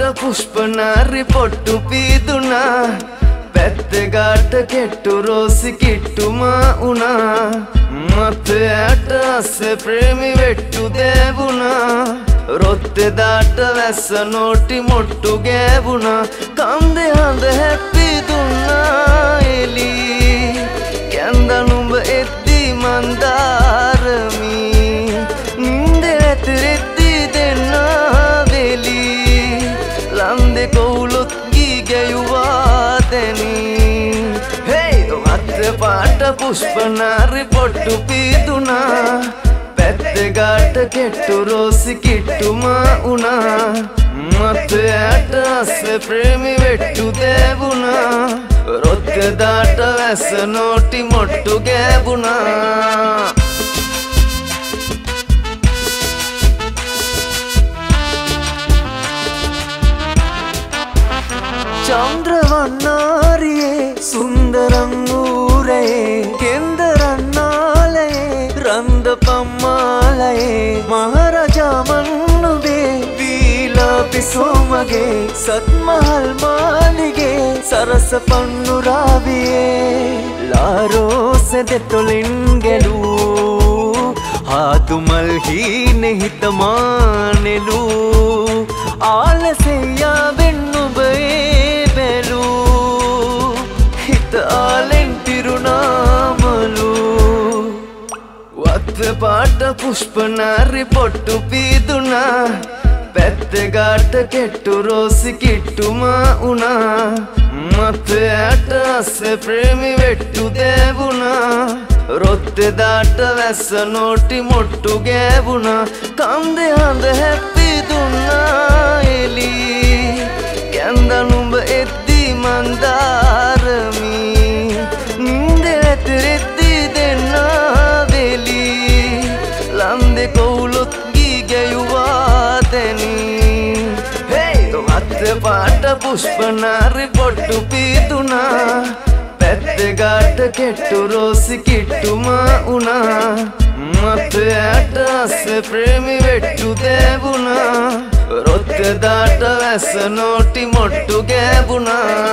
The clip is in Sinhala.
पुष्पनारी पोट्टु पीदुना පැත්තගාට කෙට්ටු රෝසි කිට්ටුමා උනා මතයට අස්සේ ප්‍රේමි වෙට්ටු දේවුනා රොත්තෙදාට වැස්ස නෝටි මොට්ටු ගෑවුනා කන්දෙ හඳ හැප්පි දුන්නා එලි කැන්දනුඹ එද්දී මන්දාරමි නින්දෙ වැතිරෙද්දී දෙන්නා වෙලි ලන්දෙ කොවුලොත් ගී ගැයුවා पाट पुष्पनारी पोट्टु पीदुना පැත්තගාට කෙට්ටු රෝසි කිට්ටුමා උනා මතයට අස්සේ ප්‍රේමි වෙට්ටු දේවුනා රොත්තෙදාට වැස්ස නෝටි මොට්ටු ගෑවුනා चंद्रवन्नारिये सुंदरं ऊरे केंदरन्नालये रंदपम्मालये महाराजा मन्नुबे वीलापिसोमगे सत्महल मालिगे सरस पन्नुराविये लारोसे देतोलिंगेलू हातुमल्ही निहितमानेलू आलसेया वेन्नुबे पाट पुष्पनारी पोट्टु पीदुना පැත්තගාට කෙට්ටු රෝසි කිට්ටුමා උනා මතයට අස්සේ ප්‍රේමි වෙට්ටු දේවුනා රොත්තෙදාට වැස්ස නෝටි මොට්ටු ගෑවුනා කන්දෙ හඳ හැප්පි දුන්නා එලි කැන්දනුඹ එද්දී මන්දාරමි නින්දෙ වැතිරෙද්දී දෙන්නා වෙලි ලන්දෙ කොවුලොත් ගී ගැයුවා දෙනි පාට පුෂ්පනාරි පොට්ටු පීදුනා පැත්තගාට කෙට්ටු රෝසි කිට්ටුමා උනා මතයට අස්සේ ප්‍රේමි වෙට්ටු දේවුනා රොත්තෙදාට වැස්ස නෝටි මොට්ටු ගෑවුනා